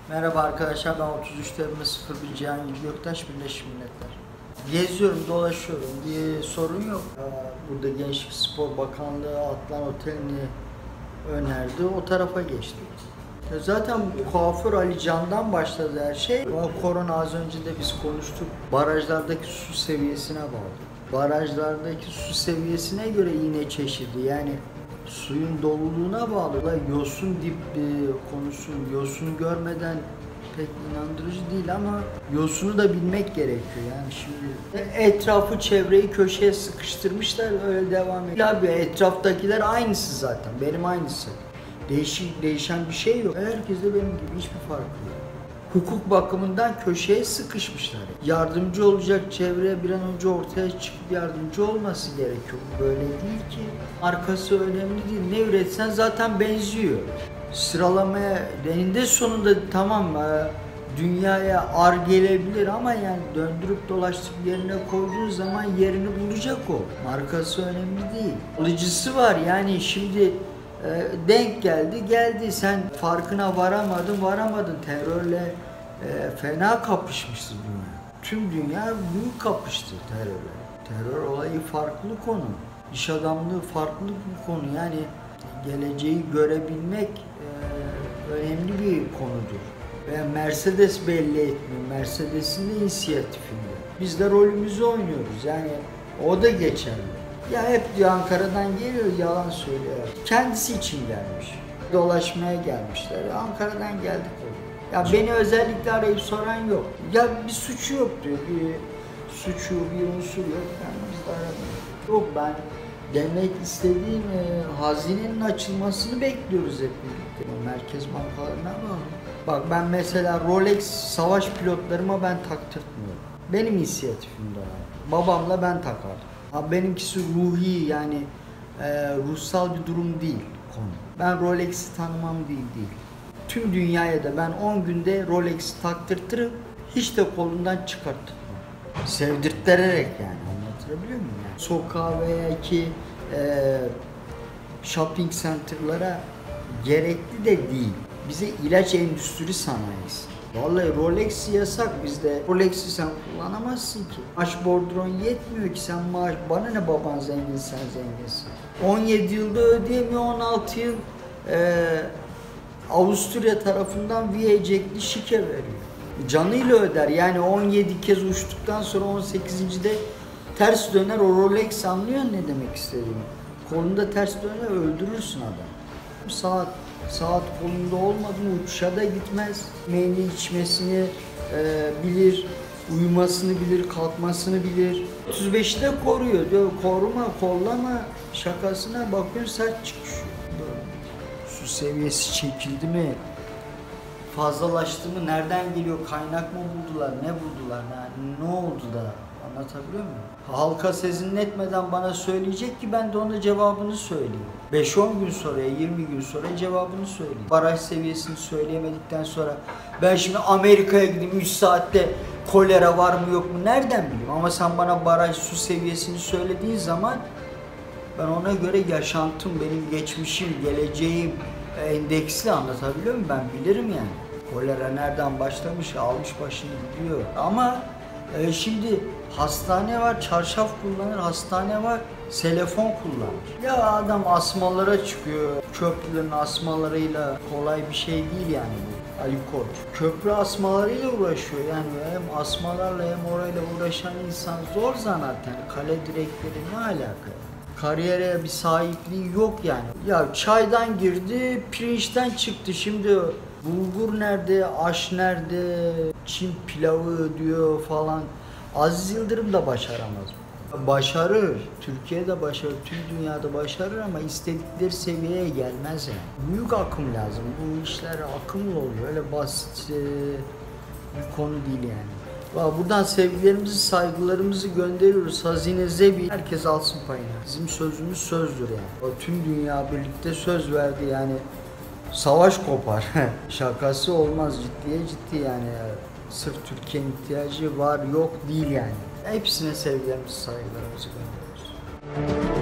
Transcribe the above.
Merhaba arkadaşlar, ben 33 Temmuz 01 Cihangir Göktaş, Birleşmiş Milletler. Geziyorum, dolaşıyorum, bir sorun yok. Burada Gençlik Spor Bakanlığı Atlan Oteli'ni önerdi, o tarafa geçtik. Zaten kuaför Ali Can'dan başladı her şey. O korona az önce de biz konuştuk. Barajlardaki su seviyesine bağlı. Barajlardaki su seviyesine göre iğne çeşidi, yani suyun doluluğuna bağlı. Yosun dip konusu, yosun görmeden pek inandırıcı değil ama yosunu da bilmek gerekiyor. Yani şimdi etrafı, çevreyi köşeye sıkıştırmışlar, öyle devam ediyor. Abi etraftakiler aynısı zaten, benim aynısı. Değişen bir şey yok. Herkes de benim gibi, hiçbir farkı yok. Hukuk bakımından köşeye sıkışmışlar. Yardımcı olacak çevreye bir an önce ortaya çıkıp yardımcı olması gerekiyor. Böyle değil ki. Arkası önemli değil. Ne üretsen zaten benziyor. Sıralamaya eninde sonunda tamam dünyaya ar gelebilir ama yani döndürüp dolaştırıp yerine koyduğun zaman yerini bulacak o. Markası önemli değil. Alıcısı var yani şimdi denk geldi sen farkına varamadın terörle fena kapışmıştı dünya. Tüm dünya büyük kapıştı terörle. Terör olayı farklı konu. İş adamlığı farklı bir konu, yani geleceği görebilmek önemli bir konudur. Ve Mercedes belli etmiyor. Mercedes'in de inisiyatifinde. Biz de rolümüzü oynuyoruz, yani o da geçerli. Ya hep diyor Ankara'dan geliyor, yalan söylüyor. Kendisi için gelmiş. Dolaşmaya gelmişler. Ankara'dan geldik oluyor. Ya beni özellikle arayıp soran yok. Ya bir suçu yok diyor. Bir suçu, bir unsur yok. Yani biz de aramıyoruz. Yok, ben demek istediğim hazinenin açılmasını bekliyoruz hep birlikte. Merkez bankalarına bağlı. Bak ben mesela Rolex savaş pilotlarıma ben taktırtmıyorum. Benim inisiyatifimde var. Babamla ben takardım. Benimkisi ruhi, yani ruhsal bir durum değil konu. Ben Rolex'i tanımam değil. Tüm dünyaya da ben 10 günde Rolex'i taktırtırım, hiç de kolundan çıkartırım. Sevdirterek, yani anlatabiliyor muyum? Yani sokağa veya ki shopping center'lara gerekli de değil. Bize ilaç endüstri sanayisi. Vallahi Rolex yasak bizde. Rolex'i sen kullanamazsın ki. Maaş bordron yetmiyor ki, sen maaş, bana ne baban zengin sen zenginsin. 17 yılda ödeyemiyor, 16 yıl Avusturya tarafından VA-Jack'li şike veriyor. Canıyla öder, yani 17 kez uçtuktan sonra 18.de ters döner, o Rolex anlıyor ne demek istediğimi. Kolunda ters döner, öldürürsün adam. Saat kolunda olmadı mı uçuşa da gitmez. Yemeğini içmesini bilir, uyumasını bilir, kalkmasını bilir. 35'i de koruyor diyor, koruma, kollama şakasına bakıyorsun sert çıkıyor. Su seviyesi çekildi mi? Fazlalaştı mı? Nereden geliyor? Kaynak mı buldular? Ne buldular? Yani ne oldu da? Anlatabiliyor muyum? Halka sezinletmeden bana söyleyecek ki ben de ona cevabını söyleyeyim. 5-10 gün sonra, 20 gün sonra cevabını söyleyeyim. Baraj seviyesini söyleyemedikten sonra ben şimdi Amerika'ya gideyim 3 saatte kolera var mı yok mu nereden bileyim? Ama sen bana baraj su seviyesini söylediğin zaman ben ona göre yaşantım, benim geçmişim, geleceğim endeksli, anlatabiliyor muyum? Ben bilirim yani. Kolera nereden başlamış, almış başını gidiyor. Ama şimdi hastane var, çarşaf kullanır, hastane var, telefon kullanır. Ya adam asmalara çıkıyor, köprülerin asmalarıyla kolay bir şey değil yani bu. Ali Koç. Köprü asmalarıyla uğraşıyor, yani hem asmalarla hem orayla uğraşan insan zor zanaat, yani kale direkleri ne alaka? Kariyere bir sahipliği yok yani. Ya çaydan girdi, pirinçten çıktı. Şimdi bulgur nerede, aş nerede, Çin pilavı diyor falan. Aziz Yıldırım da başaramaz. Başarır, Türkiye'de başarır, tüm dünyada başarır ama istedikleri seviyeye gelmez yani. Büyük akım lazım. Bu işler akımla oluyor. Öyle basit bir konu değil yani. Buradan sevgilerimizi, saygılarımızı gönderiyoruz. Hazine zebi, herkes alsın payını. Bizim sözümüz sözdür yani. O tüm dünya birlikte söz verdi yani. Savaş kopar. Şakası olmaz, ciddi yani. Sırf Türkiye'nin ihtiyacı var yok değil yani. Hepsine sevgilerimizi, saygılarımızı gönderiyoruz.